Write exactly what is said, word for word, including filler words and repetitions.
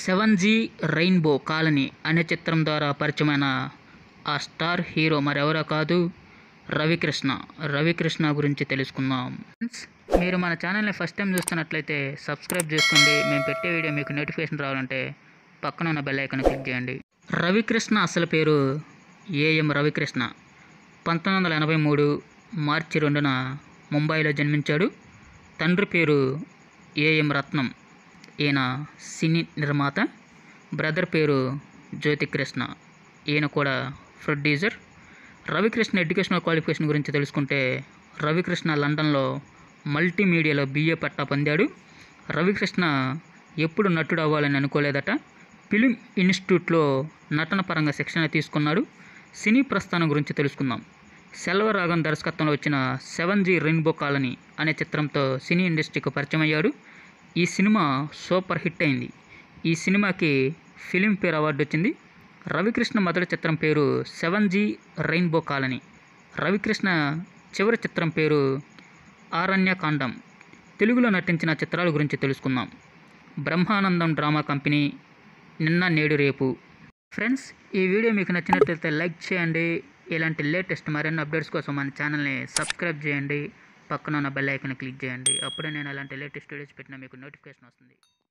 Seven G Rainbow colony అనే చిత్రం ద్వారా పరిచయమైన ఆ స్టార్ హీరో మరెవరో కాదు, రవికృష్ణ. రవికృష్ణ గురించి తెలుసుకుందాం. మీరు మన ఛానల్ని ఫస్ట్ టైం చూస్తున్నట్లయితే సబ్స్క్రైబ్ చేసుకోండి. మేము పెట్టే వీడియో మీకు నోటిఫికేషన్ రావాలంటే పక్కన ఉన్న బెల్ ఐకాన్ క్లిక్ చేయండి. రవికృష్ణ అసలు పేరు ఏఎం రవికృష్ణ. పంతొమ్మిది వందల ఎనభై మూడు మార్చి రెండున ముంబైలో జన్మించాడు. తండ్రి పేరు ఏఎం రత్నం, ఈయన సినీ నిర్మాత. బ్రదర్ పేరు జ్యోతికృష్ణ, ఈయన కూడా ప్రొడ్యూసర్. రవికృష్ణ ఎడ్యుకేషనల్ క్వాలిఫికేషన్ గురించి తెలుసుకుంటే, రవికృష్ణ లండన్లో మల్టీమీడియాలో బీఏ పట్టా పొందాడు. రవికృష్ణ ఎప్పుడు నటుడు అవ్వాలని అనుకోలేదట. ఫిలిం ఇన్స్టిట్యూట్లో నటన పరంగా శిక్షణ తీసుకున్నాడు. సినీ ప్రస్థానం గురించి తెలుసుకుందాం. సెల్వరాఘవన్ దర్శకత్వంలో వచ్చిన సెవెన్ జీ రెయిన్బో కాలనీ అనే చిత్రంతో సినీ ఇండస్ట్రీకి పరిచయం అయ్యాడు. ఈ సినిమా సూపర్ హిట్ అయింది. ఈ సినిమాకి ఫిలింఫేర్ అవార్డు వచ్చింది. రవికృష్ణ మొదటి చిత్రం పేరు seven G Rainbow Colony. Ravikrishna చివరి చిత్రం పేరు ఆరణ్యకాండం. తెలుగులో నటించిన చిత్రాల గురించి తెలుసుకుందాం. బ్రహ్మానందం డ్రామా కంపెనీ, నిన్న నేడు రేపు. ఫ్రెండ్స్, ఈ వీడియో మీకు నచ్చినట్లయితే లైక్ చేయండి. ఇలాంటి లేటెస్ట్ మరిన్ని అప్డేట్స్ కోసం మన ఛానల్ని సబ్స్క్రైబ్ చేయండి. పక్కన ఉన్న బెల్ ఐకాన్ క్లిక్ చేయండి. అప్పుడే నేను అలాంటి లేటెస్ట్ వీడియోస్ పెట్టినా మీకు నోటిఫికేషన్ వస్తుంది.